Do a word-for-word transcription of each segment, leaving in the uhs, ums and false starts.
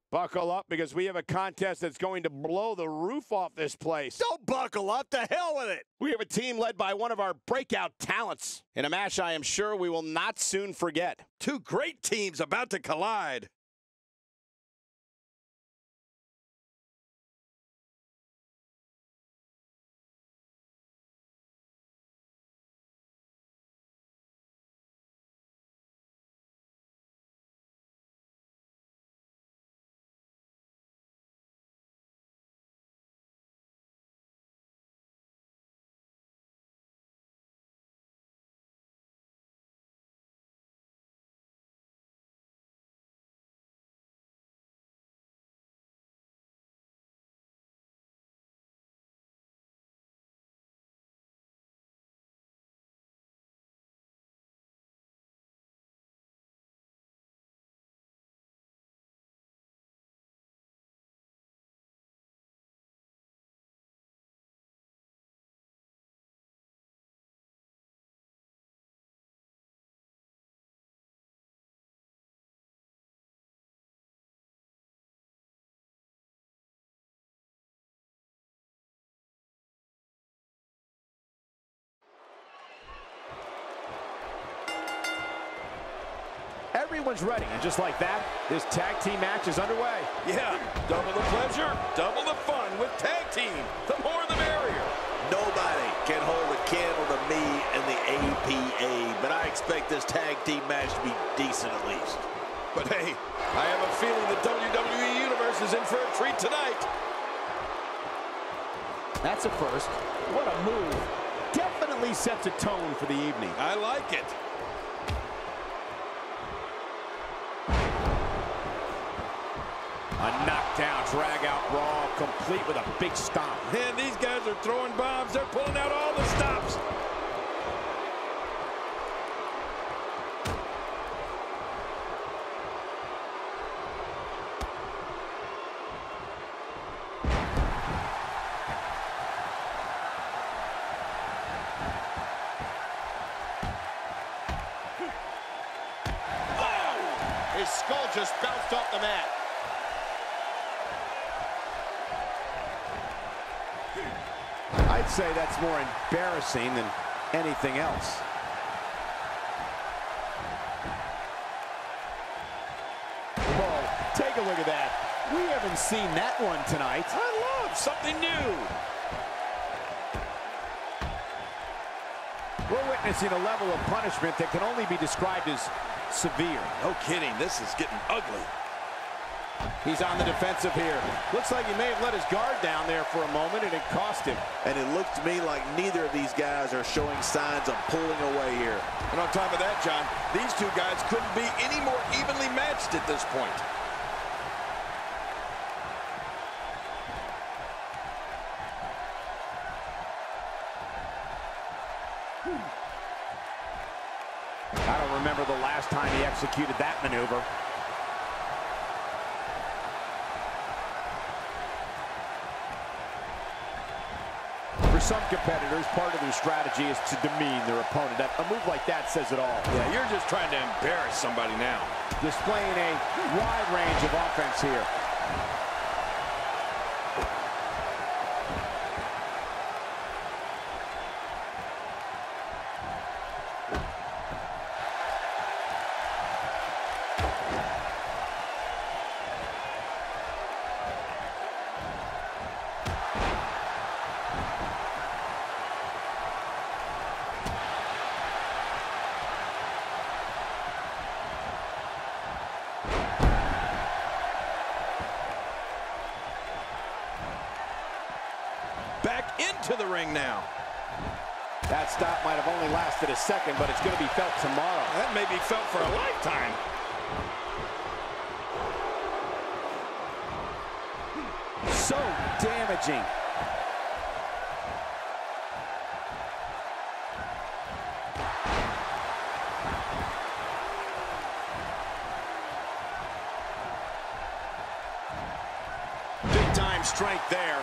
Buckle up, because we have a contest that's going to blow the roof off this place. Don't buckle up. To hell with it. We have a team led by one of our breakout talents in a match I am sure we will not soon forget. Two great teams about to collide. Everyone's ready, and just like that, this tag team match is underway. Yeah, double the pleasure, double the fun with tag team. The more the merrier. Nobody can hold a candle to me and the A P A, but I expect this tag team match to be decent at least. But hey, I have a feeling the W W E Universe is in for a treat tonight. That's a first. What a move. Definitely sets a tone for the evening. I like it. A knockdown, drag-out brawl, complete with a big stomp. Man, these guys are throwing bombs. They're pulling out all the stops. Oh! His skull just bounced off the mat. I'd say that's more embarrassing than anything else. Whoa, take a look at that. We haven't seen that one tonight. I love something new. We're witnessing a level of punishment that can only be described as severe. No kidding, this is getting ugly. He's on the defensive here. Looks like he may have let his guard down there for a moment, and it cost him. And it looks to me like neither of these guys are showing signs of pulling away here. And on top of that, John, these two guys couldn't be any more evenly matched at this point. I don't remember the last time he executed that maneuver. For some competitors, part of their strategy is to demean their opponent. A move like that says it all. Yeah, you're just trying to embarrass somebody now. Displaying a wide range of offense here. Back into the ring now. That stop might have only lasted a second, but it's going to be felt tomorrow. That may be felt for a lifetime. So damaging. Big time strength there.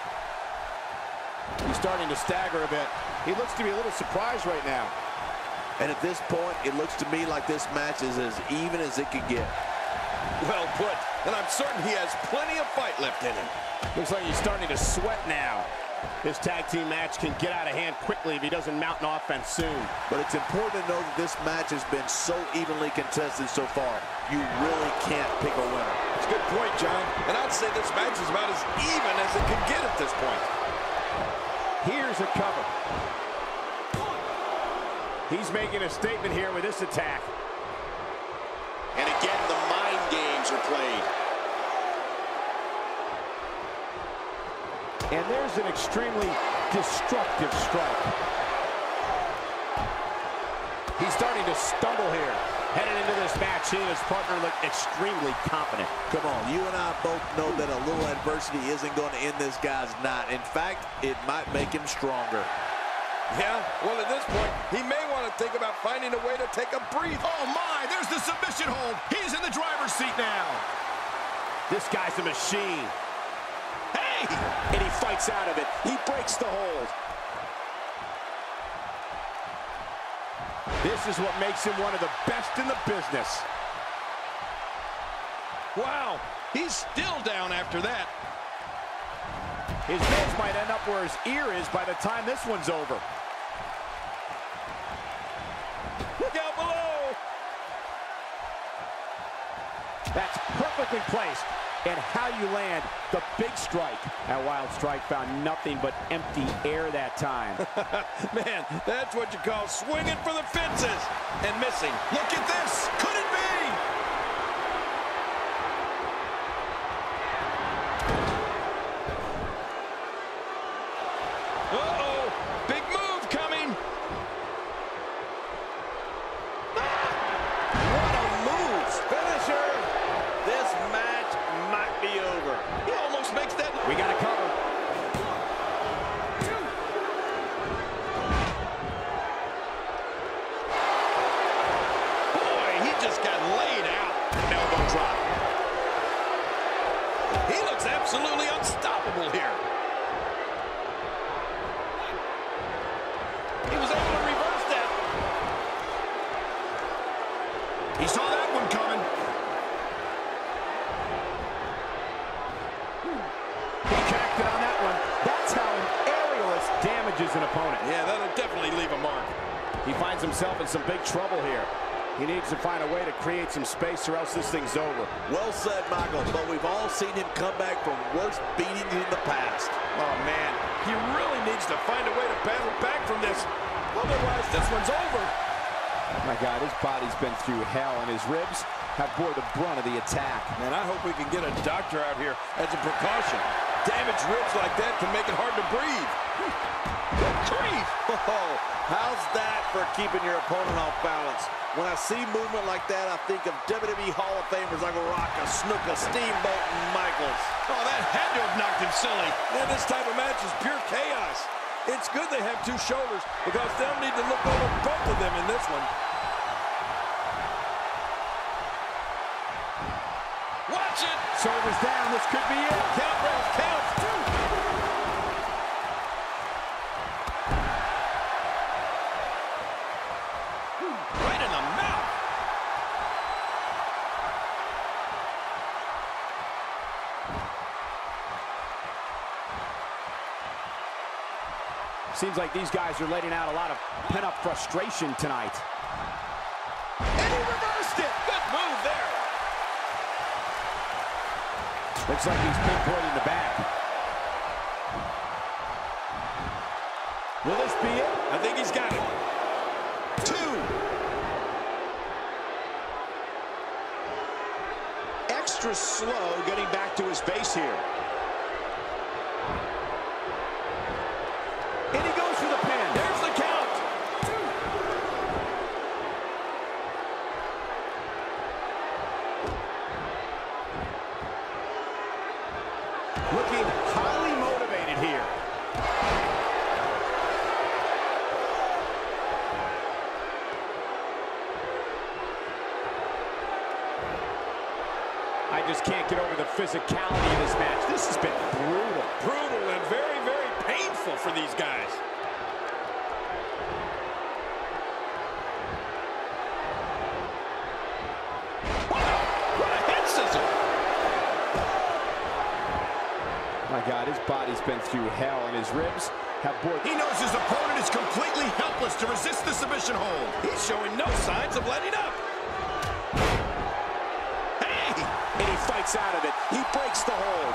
He's starting to stagger a bit. He looks to be a little surprised right now. And at this point, it looks to me like this match is as even as it could get. Well put. And I'm certain he has plenty of fight left in him. Looks like he's starting to sweat now. This tag team match can get out of hand quickly if he doesn't mount an offense soon. But it's important to know that this match has been so evenly contested so far. You really can't pick a winner. It's a good point, John. And I'd say this match is about as even as it can get at this point. Here's a cover. He's making a statement here with this attack. And again, the mind games are played. And there's an extremely destructive strike. He's starting to stumble here. Headed into this match, he and his partner look extremely confident. Come on, you and I both know that a little adversity isn't going to end this guy's night. In fact, it might make him stronger. Yeah, well, at this point, he may want to think about finding a way to take a breather. Oh, my, there's the submission hold. He's in the driver's seat now. This guy's a machine. Hey! And he fights out of it. He breaks the hold. This is what makes him one of the best in the business. Wow, he's still down after that. His nose might end up where his ear is by the time this one's over. Look out below! That's perfectly placed. And how you land the big strike. That wild strike found nothing but empty air that time. Man, that's what you call swinging for the fences and missing. Look at this. Could it be? Uh-oh, big move coming. What a move! Finisher! This match might be over. He almost makes that. We got a cover. Boy, he just got laid out. Elbow drop. He looks absolutely unstoppable here. He was able to reverse that. He saw that one coming. He connected on that one. That's how an aerialist damages an opponent. Yeah, that'll definitely leave a mark. He finds himself in some big trouble here. He needs to find a way to create some space or else this thing's over. Well said, Michael, but we've all seen him come back from worse beatings in the past. Oh, man, he really needs to find a way to battle back from this. Otherwise, this one's over. My God, his body's been through hell, and his ribs have bore the brunt of the attack. Man, I hope we can get a doctor out here as a precaution. Damaged ribs like that can make it hard to breathe. Good grief! Oh, how's that for keeping your opponent off balance? When I see movement like that, I think of W W E Hall of Famers like Rocca, Snuka, Steamboat, and Michaels. Oh, that had to have knocked him silly. Man, this type of match is pure chaos. It's good they have two shoulders because they'll need to look over both of them in this one. Watch it! Shoulders down, this could be it. Count, Ralph, count! Right in the mouth! Seems like these guys are letting out a lot of pent-up frustration tonight. And he reversed it! Good move there! Looks like he's pinpointing the back. Will this be it? I think he's got it. Two. Extra slow getting back to his base here. And he goes for the pin. There's the count. Looking highly motivated here. I just can't get over the physicality of this match. This has been brutal. Brutal and very, very painful for these guys. my God, his body's been through hell, and his ribs have bored. He knows his opponent is completely helpless to resist the submission hold. He's showing no signs of letting up. Hey! And he fights out of it. He breaks the hold.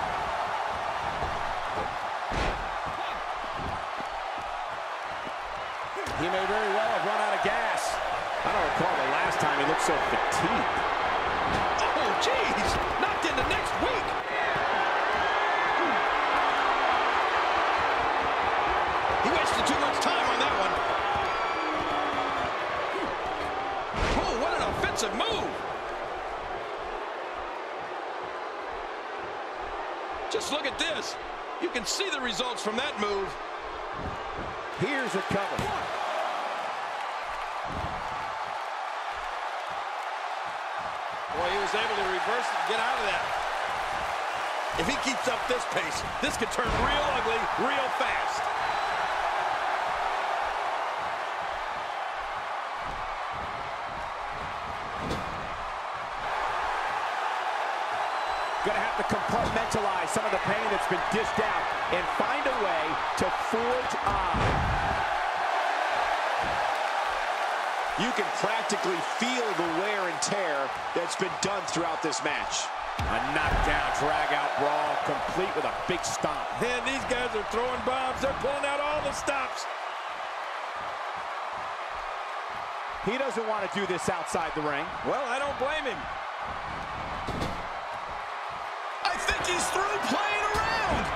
He may very well have run out of gas. I don't recall the last time he looked so fatigued. Oh, jeez! Knocked into next week! He wasted too much time on that one. Oh, what an offensive move! Just look at this. You can see the results from that move. Here's a cover. Boy, he was able to reverse it and get out of that. If he keeps up this pace, this could turn real ugly real fast. Gonna have to compartmentalize some of the pain that's been dished out and find a way to forge on. You can practically feel the wear and tear that's been done throughout this match. A knockdown, drag-out brawl, complete with a big stomp. Man, these guys are throwing bombs. They're pulling out all the stops. He doesn't want to do this outside the ring. Well, I don't blame him. I think he's through playing around.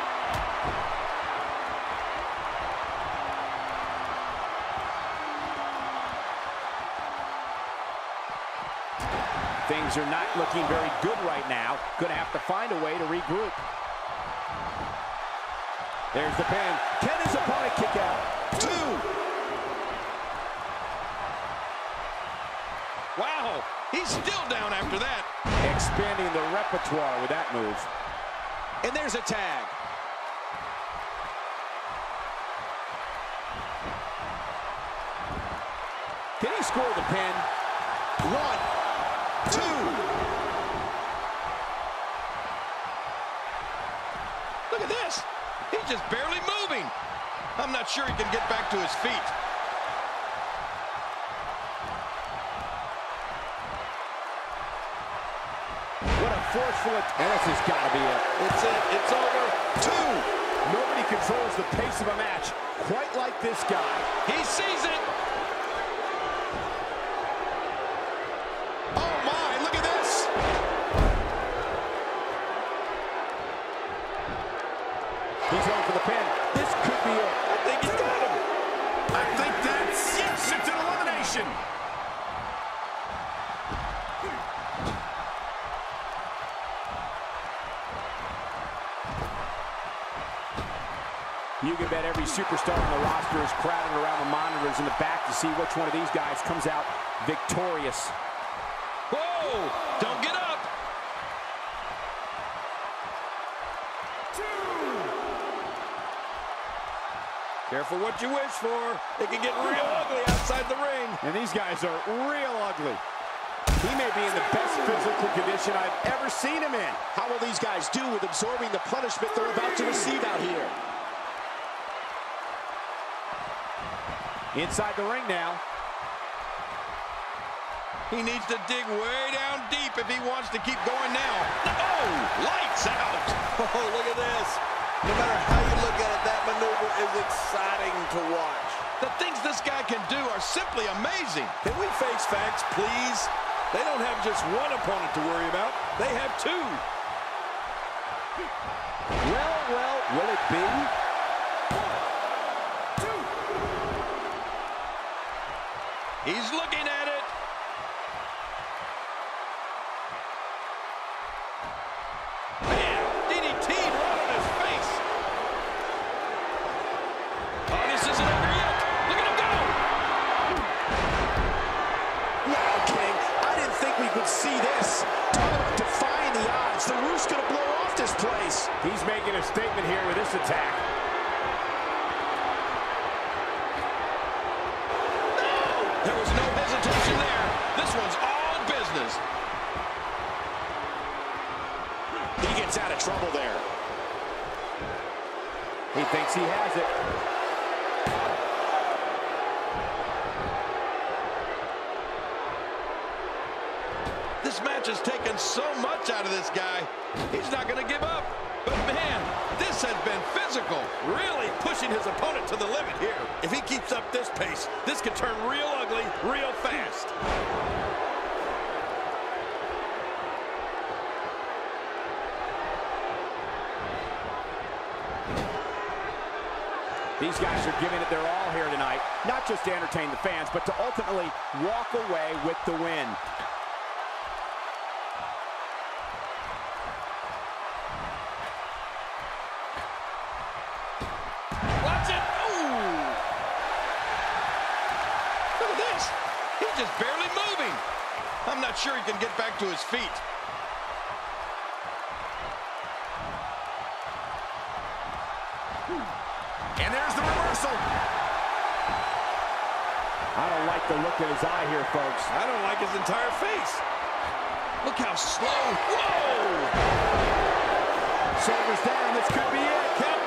Things are not looking very good right now. Gonna have to find a way to regroup. There's the pin. Can his opponent kick out? Two. Wow, he's still down after that. Expanding the repertoire with that move. And there's a tag. Can he score the pin? One, two. Look at this. He's just barely moving. I'm not sure he can get back to his feet. What a forceful attack. And this has got to be it. It's it. It's over. Two. Nobody controls the pace of a match quite like this guy. He sees it. Oh, my. Look at this. He's going for the pin. This could be it. I think he's got him. I think that's, yes, it's an elimination. You can bet every superstar on the roster is crowded around the monitors in the back to see which one of these guys comes out victorious. Whoa! Don't get up. Careful what you wish for. It can get real ugly outside the ring. And these guys are real ugly. He may be in the best physical condition I've ever seen him in. How will these guys do with absorbing the punishment they're about to receive out here? Inside the ring now. He needs to dig way down deep if he wants to keep going now. Oh, lights out. Oh, look at this. No matter how you look at it, that maneuver is exciting to watch. The things this guy can do are simply amazing. Can we face facts, please? They don't have just one opponent to worry about. They have two. Well, well, will it be? He's looking at it. Man, D D T right on his face. Oh, this isn't over yet. Look at him go. Wow, King. I didn't think we could see this. Talk about defying the odds. The roof's going to blow off this place. He's making a statement here with this attack. There was no hesitation there. This one's all business. He gets out of trouble there. He thinks he has it. This match has taken so much out of this guy. He's not going to give up. But man, this has been physical. Really pushing his opponent to the limit here. If he keeps up this pace, this could turn real ugly real fast. These guys are giving it their all here tonight, not just to entertain the fans, but to ultimately walk away with the win. Watch it. Ooh. Look at this. He's just barely moving. I'm not sure he can get back to his feet. And there's the reversal. I don't like the look in his eye here, folks. I don't like his entire face. Look how slow. Whoa! Shoulders down. This could be it. Count